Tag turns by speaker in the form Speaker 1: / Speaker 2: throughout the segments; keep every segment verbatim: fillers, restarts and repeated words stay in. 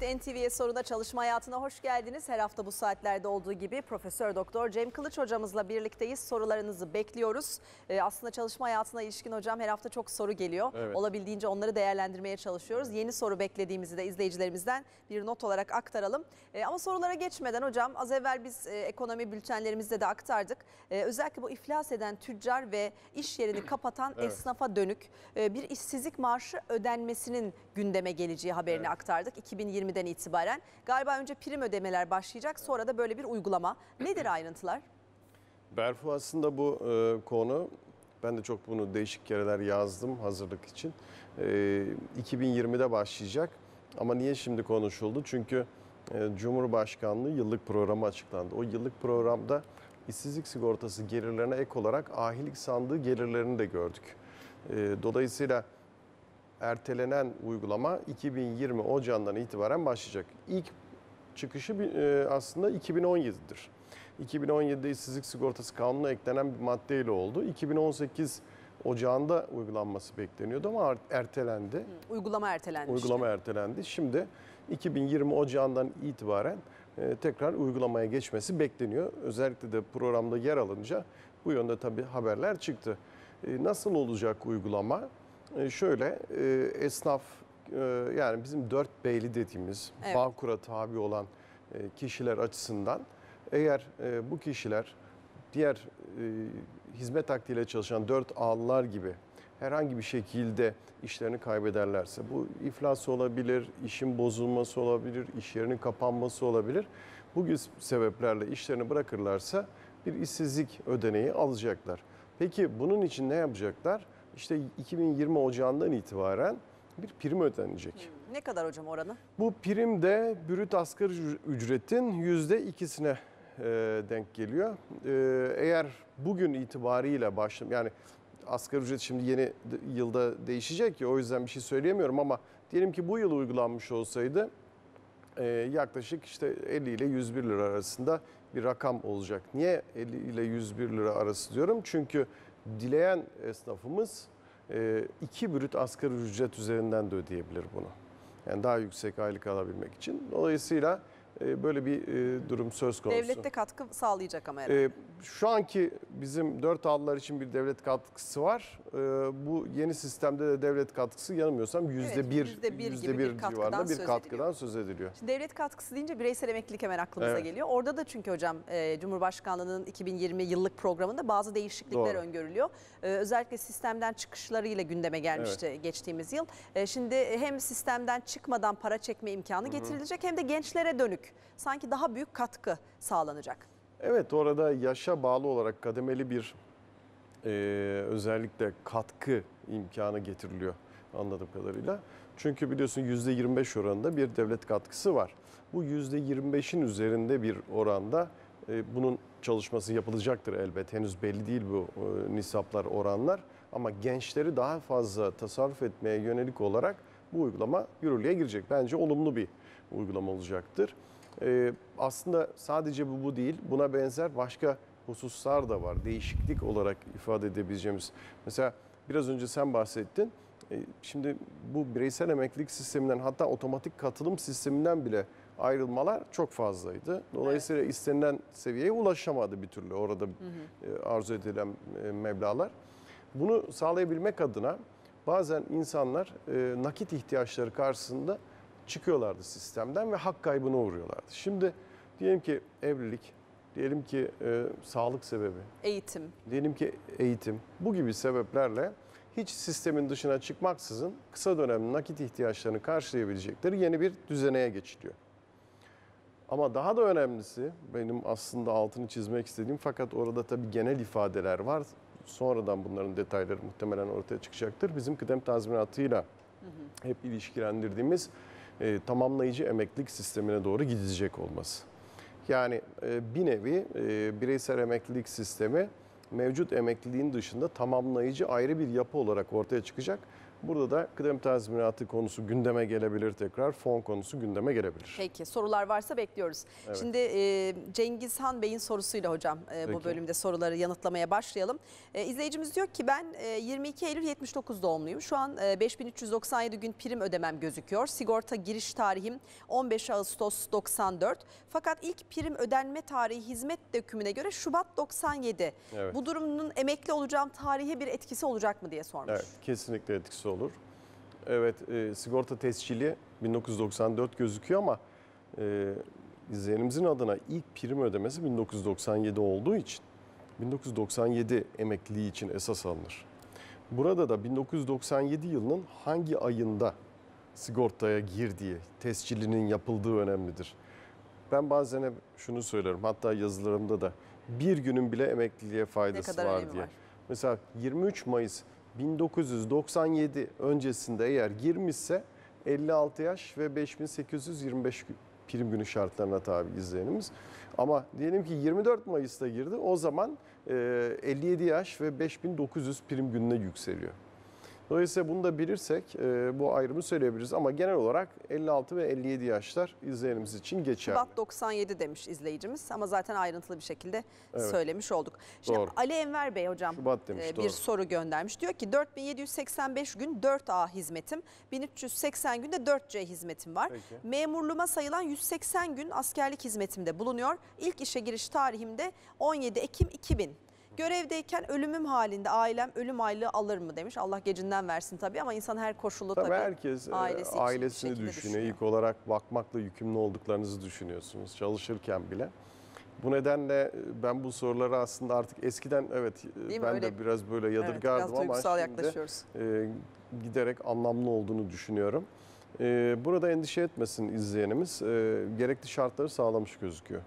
Speaker 1: N T V'ye Soruna Çalışma Hayatına hoş geldiniz. Her hafta bu saatlerde olduğu gibi Profesör Doktor Cem Kılıç hocamızla birlikteyiz. Sorularınızı bekliyoruz. Ee, aslında çalışma hayatına ilişkin hocam her hafta çok soru geliyor. Evet. Olabildiğince onları değerlendirmeye çalışıyoruz. Yeni soru beklediğimizi de izleyicilerimizden bir not olarak aktaralım. Ee, ama sorulara geçmeden hocam az evvel biz e, ekonomi bültenlerimizde de aktardık. Ee, özellikle bu iflas eden tüccar ve iş yerini kapatan evet. esnafa dönük e, bir işsizlik maaşı ödenmesinin gündeme geleceği haberini evet. aktardık. iki bin yirmiden itibaren galiba önce prim ödemeler başlayacak, sonra da böyle bir uygulama. Nedir ayrıntılar?
Speaker 2: Berfu, aslında bu e, konu, ben de çok bunu değişik kereler yazdım hazırlık için. E, iki bin yirmide başlayacak ama niye şimdi konuşuldu? Çünkü e, Cumhurbaşkanlığı yıllık programı açıklandı. O yıllık programda işsizlik sigortası gelirlerine ek olarak ahilik sandığı gelirlerini de gördük. E, dolayısıyla ertelenen uygulama iki bin yirmi Ocağı'ndan itibaren başlayacak. İlk çıkışı aslında iki bin on yedidir. iki bin on yedide işsizlik sigortası kanununa eklenen bir maddeyle oldu. iki bin on sekiz Ocağı'nda uygulanması bekleniyordu ama ertelendi. Hı,
Speaker 1: uygulama ertelendi.
Speaker 2: Uygulama işte. ertelendi. Şimdi iki bin yirmi Ocağı'ndan itibaren tekrar uygulamaya geçmesi bekleniyor. Özellikle de programda yer alınca bu yönde tabii haberler çıktı. Nasıl olacak uygulama? Şöyle, esnaf, yani bizim dört beyli dediğimiz evet. Bağkur'a tabi olan kişiler açısından, eğer bu kişiler diğer hizmet akdiyle çalışan dört ağlılar gibi herhangi bir şekilde işlerini kaybederlerse, bu iflas olabilir, işin bozulması olabilir, iş yerinin kapanması olabilir. Bu gibi sebeplerle işlerini bırakırlarsa bir işsizlik ödeneği alacaklar. Peki bunun için ne yapacaklar? İşte iki bin yirmi Ocağı'ndan itibaren bir prim ödenecek.
Speaker 1: Ne kadar hocam oranı?
Speaker 2: Bu prim de brüt asgari ücretin yüzde ikisine e, denk geliyor. E, eğer bugün itibariyle başlam, yani asgari ücret şimdi yeni yılda değişecek ya, o yüzden bir şey söyleyemiyorum ama diyelim ki bu yıl uygulanmış olsaydı e, yaklaşık işte elli ile yüz bir lira arasında bir rakam olacak. Niye elli ile yüz bir lira arası diyorum? Çünkü dileyen esnafımız iki brüt asgari ücret üzerinden de ödeyebilir bunu. Yani daha yüksek aylık alabilmek için. Dolayısıyla böyle bir durum söz konusu.
Speaker 1: Devlet de katkı sağlayacak ama herhalde.
Speaker 2: Şu anki bizim dört ağlılar için bir devlet katkısı var. Bu yeni sistemde de devlet katkısı yanılmıyorsam yüzde bir, yüzde bir civarında bir katkıdan söz ediliyor.
Speaker 1: Şimdi devlet katkısı deyince bireysel emeklilik hemen aklımıza evet. geliyor. Orada da çünkü hocam Cumhurbaşkanlığı'nın iki bin yirmi yıllık programında bazı değişiklikler Doğru. öngörülüyor. Özellikle sistemden çıkışlarıyla gündeme gelmişti evet. geçtiğimiz yıl. Şimdi hem sistemden çıkmadan para çekme imkanı Hı-hı. getirilecek hem de gençlere dönük sanki daha büyük katkı sağlanacak.
Speaker 2: Evet, orada yaşa bağlı olarak kademeli bir e, özellikle katkı imkanı getiriliyor anladığım kadarıyla. Çünkü biliyorsun yüzde yirmi beş oranında bir devlet katkısı var. Bu yüzde yirmi beşin üzerinde bir oranda e, bunun çalışması yapılacaktır elbet. Henüz belli değil bu e, nisaplar, oranlar. Ama gençleri daha fazla tasarruf etmeye yönelik olarak bu uygulama yürürlüğe girecek. Bence olumlu bir uygulama olacaktır. Ee, aslında sadece bu, bu değil, buna benzer başka hususlar da var. Değişiklik olarak ifade edebileceğimiz. Mesela biraz önce sen bahsettin. Ee, şimdi bu bireysel emeklilik sisteminden, hatta otomatik katılım sisteminden bile ayrılmalar çok fazlaydı. Dolayısıyla evet. istenilen seviyeye ulaşamadı bir türlü orada hı hı. arzu edilen meblağlar. Bunu sağlayabilmek adına bazen insanlar nakit ihtiyaçları karşısında çıkıyorlardı sistemden ve hak kaybına uğruyorlardı. Şimdi diyelim ki evlilik, diyelim ki e, sağlık sebebi,
Speaker 1: eğitim,
Speaker 2: diyelim ki eğitim, bu gibi sebeplerle hiç sistemin dışına çıkmaksızın kısa dönemli nakit ihtiyaçlarını karşılayabilecekleri yeni bir düzeneye geçiliyor. Ama daha da önemlisi, benim aslında altını çizmek istediğim, fakat orada tabii genel ifadeler var. Sonradan bunların detayları muhtemelen ortaya çıkacaktır. Bizim kıdem tazminatıyla hı hı. hep ilişkilendirdiğimiz E, tamamlayıcı emeklilik sistemine doğru gidecek olması. Yani e, bir nevi e, bireysel emeklilik sistemi mevcut emekliliğin dışında tamamlayıcı ayrı bir yapı olarak ortaya çıkacak Burada da kıdem tazminatı konusu gündeme gelebilir tekrar. Fon konusu gündeme gelebilir.
Speaker 1: Peki sorular varsa bekliyoruz.
Speaker 2: Evet.
Speaker 1: Şimdi e, Cengizhan Bey'in sorusuyla hocam e, bu
Speaker 2: Peki.
Speaker 1: bölümde soruları yanıtlamaya başlayalım. E, izleyicimiz diyor ki ben e, yirmi iki Eylül yetmiş dokuz doğumluyum. Şu an e, beş bin üç yüz doksan yedi gün prim ödemem gözüküyor. Sigorta giriş tarihim on beş Ağustos doksan dört. Fakat ilk prim ödenme tarihi hizmet dökümüne göre Şubat doksan yedi.
Speaker 2: Evet.
Speaker 1: Bu durumun emekli olacağım tarihe bir etkisi olacak mı diye sormuş.
Speaker 2: Evet, kesinlikle etkisi olur. Evet, e, sigorta tescili bin dokuz yüz doksan dört gözüküyor ama e, izleyenimizin adına ilk prim ödemesi bin dokuz yüz doksan yedi olduğu için bin dokuz yüz doksan yedi emekliliği için esas alınır. Burada da bin dokuz yüz doksan yedi yılının hangi ayında sigortaya girdiği, tescilinin yapıldığı önemlidir. Ben bazen hep şunu söylerim, hatta yazılarımda da bir günün bile emekliliğe faydası
Speaker 1: Ne kadar
Speaker 2: var
Speaker 1: önemi
Speaker 2: diye.
Speaker 1: var?
Speaker 2: Mesela yirmi üç Mayıs bin dokuz yüz doksan yedi öncesinde eğer girmişse elli altı yaş ve beş bin sekiz yüz yirmi beş prim günü şartlarına tabi izleyenimiz. Ama diyelim ki yirmi dört Mayıs'ta girdi, o zaman elli yedi yaş ve beş bin dokuz yüz prim gününe yükseliyor. Dolayısıyla bunu da bilirsek bu ayrımı söyleyebiliriz ama genel olarak elli altı ve elli yedi yaşlar izleyenimiz için geçerli.
Speaker 1: Şubat doksan yedi demiş izleyicimiz ama zaten ayrıntılı bir şekilde
Speaker 2: Evet.
Speaker 1: söylemiş olduk. Şimdi
Speaker 2: Doğru.
Speaker 1: Ali Enver Bey hocam
Speaker 2: Şubat demiş,
Speaker 1: e, bir
Speaker 2: doğru.
Speaker 1: soru göndermiş. Diyor ki dört bin yedi yüz seksen beş gün dört A hizmetim, bin üç yüz seksen günde dört C hizmetim var.
Speaker 2: Peki.
Speaker 1: Memurluğuma sayılan yüz seksen gün askerlik hizmetimde bulunuyor. İlk işe giriş tarihimde on yedi Ekim iki bin. Görevdeyken ölümüm halinde ailem ölüm aylığı alır mı demiş. Allah gecinden versin tabii ama insan her koşulda
Speaker 2: Tabii,
Speaker 1: tabii,
Speaker 2: herkes e,
Speaker 1: ailesi için bir
Speaker 2: ailesini
Speaker 1: şekilde
Speaker 2: düşünüyor.
Speaker 1: düşünüyor.
Speaker 2: İlk olarak bakmakla yükümlü olduklarınızı düşünüyorsunuz çalışırken bile. Bu nedenle e, ben bu soruları aslında artık eskiden evet e,
Speaker 1: Değil mi?
Speaker 2: ben
Speaker 1: Öyle-
Speaker 2: de biraz böyle
Speaker 1: Evet,
Speaker 2: yadırgardım
Speaker 1: biraz duygusal
Speaker 2: ama şimdi
Speaker 1: yaklaşıyoruz.
Speaker 2: e, giderek anlamlı olduğunu düşünüyorum. E, burada endişe etmesin izleyenimiz. E, gerekli şartları sağlamış gözüküyor.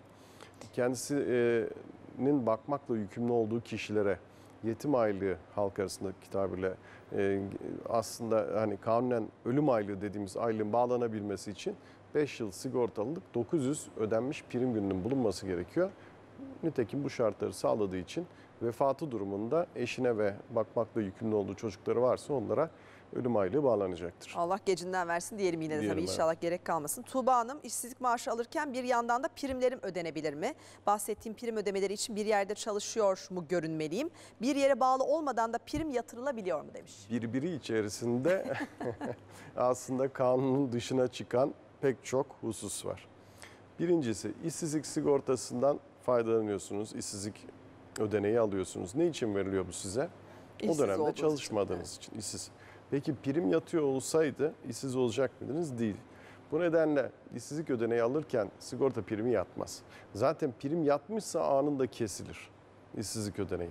Speaker 2: Kendisinin bakmakla yükümlü olduğu kişilere yetim aylığı halk arasındaki tabirle e, aslında hani kanunen ölüm aylığı dediğimiz aylığın bağlanabilmesi için beş yıl sigortalılık dokuz yüz ödenmiş prim gününün bulunması gerekiyor. Nitekim bu şartları sağladığı için vefatı durumunda eşine ve bakmakla yükümlü olduğu çocukları varsa onlara ölüm aylığı bağlanacaktır.
Speaker 1: Allah gecinden versin diyelim yine de
Speaker 2: Diyelim,
Speaker 1: tabii
Speaker 2: evet.
Speaker 1: inşallah gerek kalmasın. Tuğba Hanım işsizlik maaşı alırken bir yandan da primlerim ödenebilir mi? Bahsettiğim prim ödemeleri için bir yerde çalışıyor mu görünmeliyim? Bir yere bağlı olmadan da prim yatırılabiliyor mu demiş.
Speaker 2: Birbiri içerisinde aslında kanunun dışına çıkan pek çok husus var. Birincisi işsizlik sigortasından faydalanıyorsunuz, işsizlik ödeneği alıyorsunuz. Ne için veriliyor bu size?
Speaker 1: İşsiz
Speaker 2: O dönemde
Speaker 1: olduğunuz
Speaker 2: çalışmadığınız
Speaker 1: için,
Speaker 2: için işsiz. Peki prim yatıyor olsaydı işsiz olacak mıydınız? Değil. Bu nedenle işsizlik ödeneği alırken sigorta primi yatmaz. Zaten prim yatmışsa anında kesilir işsizlik ödeneği.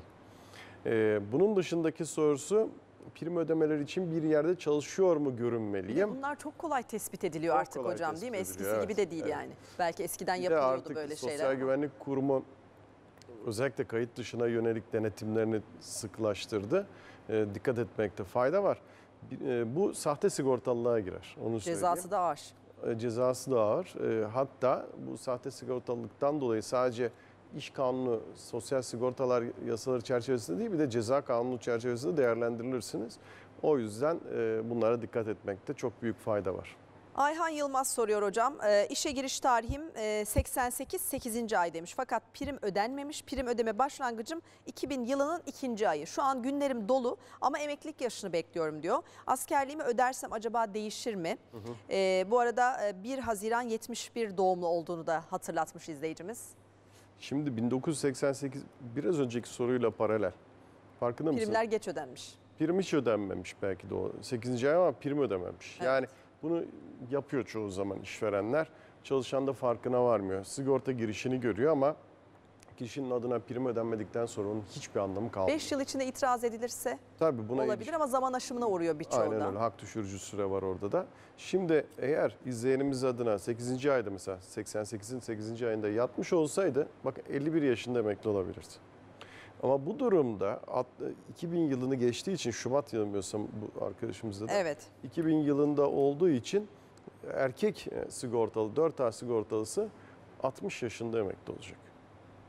Speaker 2: Ee, bunun dışındaki sorusu prim ödemeleri için bir yerde çalışıyor mu görünmeliyim?
Speaker 1: Bunlar çok kolay tespit ediliyor
Speaker 2: Çok
Speaker 1: artık
Speaker 2: kolay
Speaker 1: hocam
Speaker 2: tespit
Speaker 1: değil mi? Eskisi
Speaker 2: ediliyor,
Speaker 1: gibi
Speaker 2: evet,
Speaker 1: de değil
Speaker 2: evet.
Speaker 1: yani. Belki eskiden
Speaker 2: Bir de
Speaker 1: yapılıyordu
Speaker 2: artık
Speaker 1: böyle
Speaker 2: Sosyal
Speaker 1: şeyler. ama.
Speaker 2: Güvenlik Kurumu özellikle kayıt dışına yönelik denetimlerini sıklaştırdı. Ee, dikkat etmekte fayda var. Ee, bu sahte sigortalılığa girer. Onu söyleyeyim.
Speaker 1: Cezası da ağır.
Speaker 2: E, cezası da ağır. E, hatta bu sahte sigortalılıktan dolayı sadece iş kanunu, sosyal sigortalar yasaları çerçevesinde değil bir de ceza kanunu çerçevesinde değerlendirilirsiniz. O yüzden e, bunlara dikkat etmekte çok büyük fayda var.
Speaker 1: Ayhan Yılmaz soruyor hocam. E, işe giriş tarihim e, seksen sekiz sekizinci ay demiş. Fakat prim ödenmemiş. Prim ödeme başlangıcım iki bin yılının ikinci ayı. Şu an günlerim dolu ama emeklilik yaşını bekliyorum diyor. Askerliğimi ödersem acaba değişir mi? Hı hı. E, bu arada e, bir Haziran yetmiş bir doğumlu olduğunu da hatırlatmış izleyicimiz.
Speaker 2: Şimdi bin dokuz yüz seksen sekiz biraz önceki soruyla paralel. Farkında mısın?
Speaker 1: Primler geç ödenmiş.
Speaker 2: Prim hiç ödenmemiş belki de o sekizinci ay ama prim ödememiş.
Speaker 1: Evet.
Speaker 2: Yani bunu yapıyor çoğu zaman işverenler. Çalışan da farkına varmıyor. Sigorta girişini görüyor ama kişinin adına prim ödenmedikten sonra onun hiçbir anlamı kalmıyor.
Speaker 1: beş yıl içinde itiraz edilirse
Speaker 2: Tabii buna
Speaker 1: olabilir
Speaker 2: ilişkin-
Speaker 1: ama zaman aşımına uğruyor birçoğunda.
Speaker 2: Aynen öyle. Hak düşürücü süre var orada da. Şimdi eğer izleyenimiz adına sekizinci ayda mesela seksen sekizin sekizinci ayında yatmış olsaydı bak elli bir yaşında emekli olabilirdi. Ama bu durumda iki bin yılını geçtiği için Şubat yanılmıyorsam bu arkadaşımızda da
Speaker 1: Evet.
Speaker 2: iki bin yılında olduğu için erkek sigortalı dört A sigortalısı altmış yaşında emekli olacak.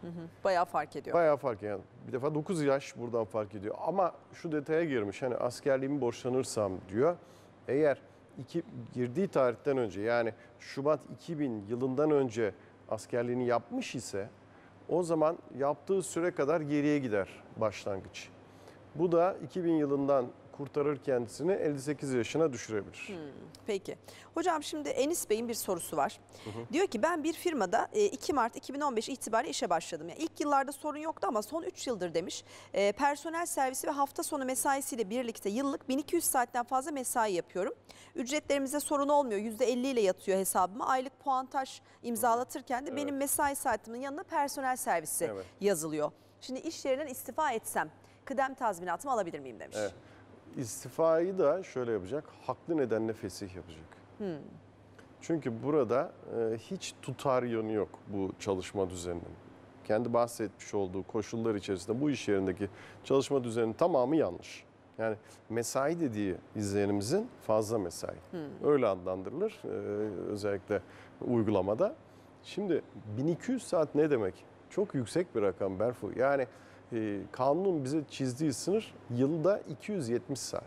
Speaker 1: Hı hı. Bayağı fark ediyor.
Speaker 2: Bayağı fark ediyor. Yani bir defa dokuz yaş buradan fark ediyor. Ama şu detaya girmiş, hani askerliğimi borçlanırsam diyor. Eğer iki, girdiği tarihten önce, yani Şubat iki bin yılından önce askerliğini yapmış ise o zaman yaptığı süre kadar geriye gider başlangıç. Bu da iki bin yılından kurtarır kendisini, elli sekiz yaşına düşürebilir.
Speaker 1: Hmm, peki. Hocam şimdi Enis Bey'in bir sorusu var. Hı hı. Diyor ki ben bir firmada iki Mart iki bin on beş itibariyle işe başladım. Yani ilk yıllarda sorun yoktu ama son üç yıldır demiş. E, personel servisi ve hafta sonu mesaisiyle birlikte yıllık bin iki yüz saatten fazla mesai yapıyorum. Ücretlerimize sorun olmuyor. yüzde elli ile yatıyor hesabıma. Aylık puantaj imzalatırken de evet. benim mesai saatimin yanına personel servisi evet. yazılıyor. Şimdi iş yerinden istifa etsem kıdem tazminatımı alabilir miyim demiş.
Speaker 2: Evet. İstifayı da şöyle yapacak, haklı nedenle fesih yapacak. Hmm. Çünkü burada e, hiç tutar yanı yok bu çalışma düzeninin. Kendi bahsetmiş olduğu koşullar içerisinde bu iş yerindeki çalışma düzeninin tamamı yanlış. Yani mesai dediği izleyenimizin fazla mesai. Hmm. Öyle adlandırılır e, özellikle uygulamada. Şimdi bin iki yüz saat ne demek? Çok yüksek bir rakam Berfu. Yani e, kanunun bize çizdiği sınır yılda iki yüz yetmiş saat.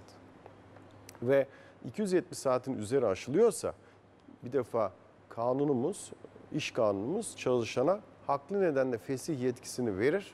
Speaker 2: Ve iki yüz yetmiş saatin üzeri aşılıyorsa bir defa kanunumuz, iş kanunumuz çalışana haklı nedenle fesih yetkisini verir.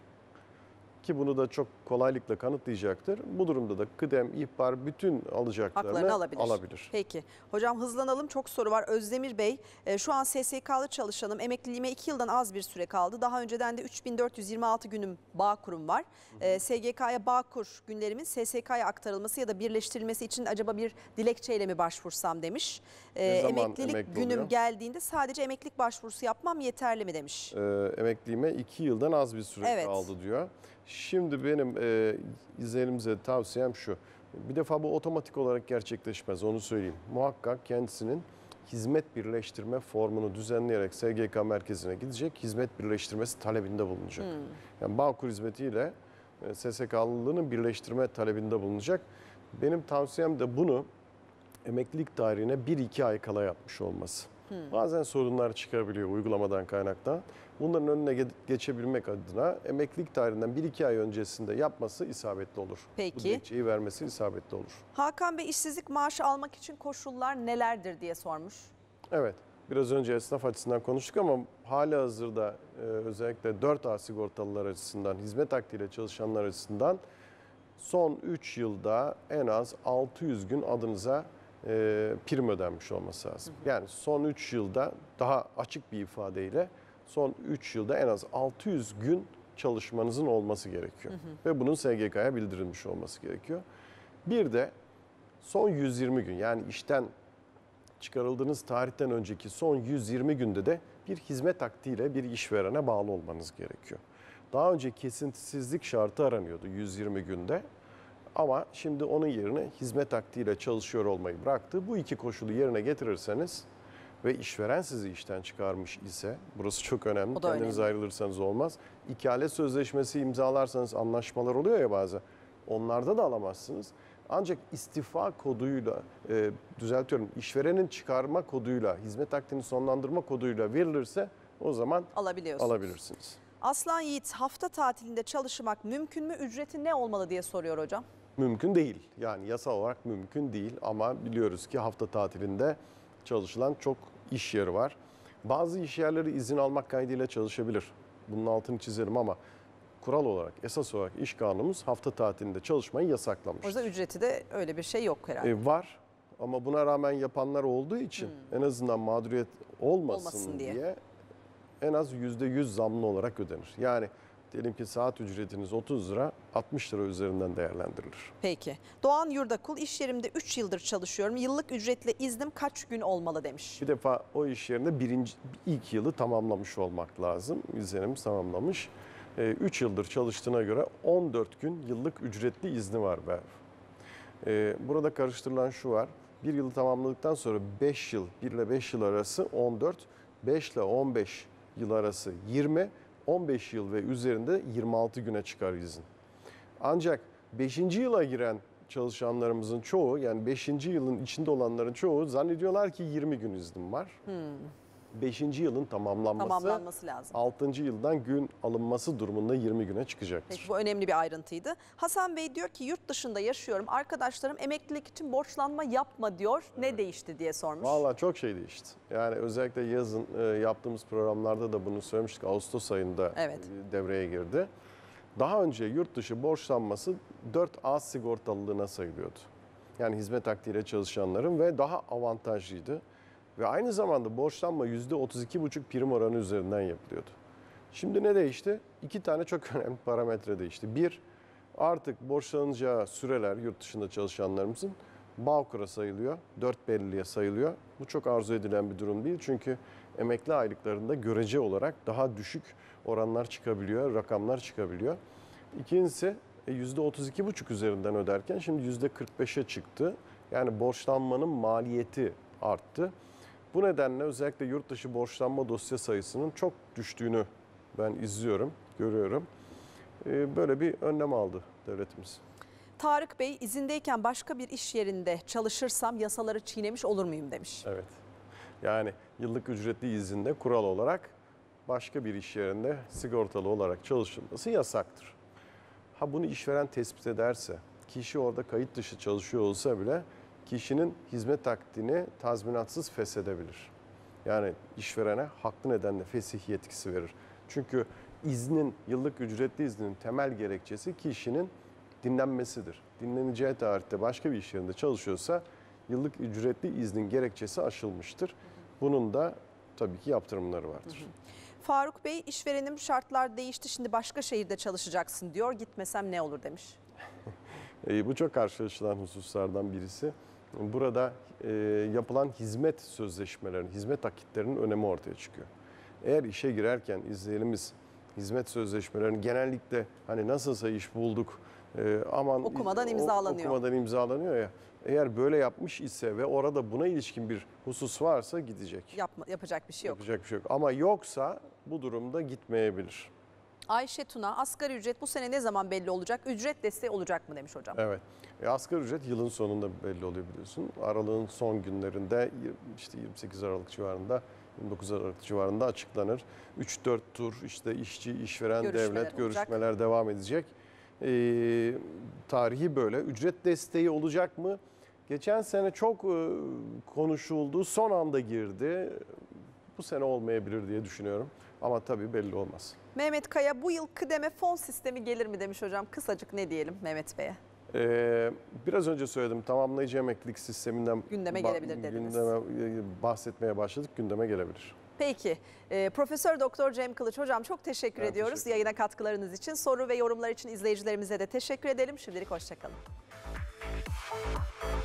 Speaker 2: Ki bunu da çok kolaylıkla kanıtlayacaktır. Bu durumda da kıdem, ihbar bütün alacaklarını
Speaker 1: alabilir.
Speaker 2: alabilir.
Speaker 1: Peki. Hocam hızlanalım. Çok soru var. Özdemir Bey, e, şu an S S K'lı çalışanım. Emekliliğime iki yıldan az bir süre kaldı. Daha önceden de üç bin dört yüz yirmi altı günüm Bağkur'um var. E, S G K'ya Bağkur günlerimin S S K'ya aktarılması ya da birleştirilmesi için acaba bir dilekçeyle mi başvursam demiş. E, emeklilik emekli günüm oluyor? Geldiğinde sadece emeklilik başvurusu yapmam yeterli mi demiş.
Speaker 2: E, emekliliğime iki yıldan az bir süre evet. kaldı diyor. Şimdi benim e, izleyenimize tavsiyem şu. Bir defa bu otomatik olarak gerçekleşmez, onu söyleyeyim. Muhakkak kendisinin hizmet birleştirme formunu düzenleyerek S G K merkezine gidecek, hizmet birleştirmesi talebinde bulunacak. Hmm. Yani Bağkur hizmetiyle e, S S K'lılığının birleştirme talebinde bulunacak. Benim tavsiyem de bunu emeklilik tarihine bir iki ay kala yapmış olması. Hmm. Bazen sorunlar çıkabiliyor uygulamadan kaynaklı. Bunların önüne geçebilmek adına emeklilik tarihinden bir iki ay öncesinde yapması isabetli olur.
Speaker 1: Peki.
Speaker 2: Bu dilekçeyi vermesi isabetli olur.
Speaker 1: Hakan Bey, işsizlik maaşı almak için koşullar nelerdir diye sormuş.
Speaker 2: Evet, biraz önce esnaf açısından konuştuk ama halihazırda e, özellikle dört A sigortalılar açısından, hizmet akdiyle çalışanlar açısından son üç yılda en az altı yüz gün adınıza e, prim ödenmiş olması lazım. Hı hı. Yani son üç yılda, daha açık bir ifadeyle son üç yılda en az altı yüz gün çalışmanızın olması gerekiyor. Hı hı. Ve bunun S G K'ya bildirilmiş olması gerekiyor. Bir de son yüz yirmi gün, yani işten çıkarıldığınız tarihten önceki son yüz yirmi günde de bir hizmet akdiyle bir işverene bağlı olmanız gerekiyor. Daha önce kesintisizlik şartı aranıyordu yüz yirmi günde. Ama şimdi onun yerine hizmet akdiyle çalışıyor olmayı bıraktı. Bu iki koşulu yerine getirirseniz ve işveren sizi işten çıkarmış ise, burası çok önemli, kendiniz önemli. Ayrılırsanız olmaz. İkale sözleşmesi imzalarsanız anlaşmalar oluyor ya bazen, onlarda da alamazsınız. Ancak istifa koduyla, e, düzeltiyorum, işverenin çıkarma koduyla, hizmet akdini sonlandırma koduyla verilirse o zaman alabilirsiniz.
Speaker 1: Aslan Yiğit, hafta tatilinde çalışmak mümkün mü? Ücreti ne olmalı diye soruyor hocam.
Speaker 2: Mümkün değil. Yani yasal olarak mümkün değil ama biliyoruz ki hafta tatilinde çalışılan çok iş yeri var. Bazı iş yerleri izin almak kaydıyla çalışabilir. Bunun altını çizerim ama kural olarak, esas olarak iş kanunumuz hafta tatilinde çalışmayı yasaklamıştır.
Speaker 1: O yüzden ücreti de öyle bir şey yok herhalde.
Speaker 2: E, var ama buna rağmen yapanlar olduğu için hmm. en azından mağduriyet olmasın, olmasın diye. diye en az yüzde yüz zamlı olarak ödenir. Yani diyelim ki saat ücretiniz otuz lira, altmış lira üzerinden değerlendirilir.
Speaker 1: Peki. Doğan Yurdakul, iş yerimde üç yıldır çalışıyorum. Yıllık ücretle iznim kaç gün olmalı demiş.
Speaker 2: Bir defa o iş yerinde birinci, ilk yılı tamamlamış olmak lazım. İzlenimiz tamamlamış. üç yıldır çalıştığına göre on dört gün yıllık ücretli izni var. Burada karıştırılan şu var. Bir yılı tamamladıktan sonra beş yıl, bir ile beş yıl arası on dört, beş ile on beş yıl arası yirmi, on beş yıl ve üzerinde yirmi altı güne çıkar izin. Ancak beşinci yıla giren çalışanlarımızın çoğu, yani beşinci yılın içinde olanların çoğu zannediyorlar ki yirmi gün iznim var. Hmm. beşinci yılın tamamlanması,
Speaker 1: Tamamlanması lazım.
Speaker 2: altıncı yıldan gün alınması durumunda yirmi güne çıkacaktır.
Speaker 1: Peki, bu önemli bir ayrıntıydı. Hasan Bey diyor ki yurt dışında yaşıyorum. Arkadaşlarım emeklilik için borçlanma yapma diyor. Evet. Ne değişti diye sormuş.
Speaker 2: Vallahi çok şey değişti. Yani özellikle yazın e, yaptığımız programlarda da bunu söylemiştik. Ağustos ayında
Speaker 1: Evet.
Speaker 2: e, devreye girdi. Daha önce yurt dışı borçlanması dört A sigortalılığına sayılıyordu. Yani hizmet akdiyle çalışanların ve daha avantajlıydı. Ve aynı zamanda borçlanma yüzde otuz iki buçuk prim oranı üzerinden yapılıyordu. Şimdi ne değişti? İki tane çok önemli parametre değişti. Bir, artık borçlanacağı süreler yurt dışında çalışanlarımızın Bağkur'a sayılıyor, dört belliliğe sayılıyor. Bu çok arzu edilen bir durum değil. Çünkü emekli aylıklarında görece olarak daha düşük oranlar çıkabiliyor, rakamlar çıkabiliyor. İkincisi yüzde otuz iki buçuk üzerinden öderken şimdi yüzde kırk beşe çıktı. Yani borçlanmanın maliyeti arttı. Bu nedenle özellikle yurt dışı borçlanma dosya sayısının çok düştüğünü ben izliyorum, görüyorum. Böyle bir önlem aldı devletimiz.
Speaker 1: Tarık Bey, izindeyken başka bir iş yerinde çalışırsam yasaları çiğnemiş olur muyum demiş.
Speaker 2: Evet. Yani yıllık ücretli izinde kural olarak başka bir iş yerinde sigortalı olarak çalışılması yasaktır. Ha bunu işveren tespit ederse, kişi orada kayıt dışı çalışıyor olsa bile kişinin hizmet akdini tazminatsız feshedebilir. Yani işverene haklı nedenle fesih yetkisi verir. Çünkü iznin, yıllık ücretli iznin temel gerekçesi kişinin dinlenmesidir. Dinleneceği tarihte başka bir iş yerinde çalışıyorsa yıllık ücretli iznin gerekçesi aşılmıştır. Bunun da tabii ki yaptırımları vardır. Hı hı.
Speaker 1: Faruk Bey, işverenim şartlar değişti, şimdi başka şehirde çalışacaksın diyor. Gitmesem ne olur demiş.
Speaker 2: e, bu çok karşılaşılan hususlardan birisi. Burada e, yapılan hizmet sözleşmelerinin, hizmet akitlerinin önemi ortaya çıkıyor. Eğer işe girerken izleyenimiz hizmet sözleşmelerini genellikle hani nasılsa iş bulduk e, aman
Speaker 1: okumadan imzalanıyor.
Speaker 2: Okumadan imzalanıyor ya. Eğer böyle yapmış ise ve orada buna ilişkin bir husus varsa gidecek.
Speaker 1: Yapma, yapacak bir şey yok.
Speaker 2: Yapacak bir şey yok. Ama yoksa bu durumda gitmeyebilir.
Speaker 1: Ayşe Tuna, asgari ücret bu sene ne zaman belli olacak? Ücret desteği olacak mı demiş hocam.
Speaker 2: Evet. E, asgari ücret yılın sonunda belli oluyor biliyorsun. Aralığın son günlerinde işte yirmi sekiz Aralık civarında, yirmi dokuz Aralık civarında açıklanır. üç dört tur işte işçi, işveren,
Speaker 1: Görüşmeler
Speaker 2: devlet
Speaker 1: olacak.
Speaker 2: görüşmeler devam edecek. E, tarihi böyle. Ücret desteği olacak mı? Geçen sene çok e, konuşuldu. Son anda girdi. Bu sene olmayabilir diye düşünüyorum. Ama tabii belli olmaz.
Speaker 1: Mehmet Kaya, bu yıl kıdeme fon sistemi gelir mi demiş hocam. Kısacık ne diyelim Mehmet Bey'e?
Speaker 2: Ee, biraz önce söyledim, tamamlayıcı emeklilik sisteminden
Speaker 1: gündeme gelebilir dediniz.
Speaker 2: Gündeme bahsetmeye başladık, gündeme gelebilir.
Speaker 1: Peki, e, Profesör Doktor Cem Kılıç hocam çok teşekkür
Speaker 2: ben
Speaker 1: ediyoruz
Speaker 2: teşekkür
Speaker 1: yayına katkılarınız için. Soru ve yorumlar için izleyicilerimize de teşekkür edelim. Şimdilik hoşçakalın.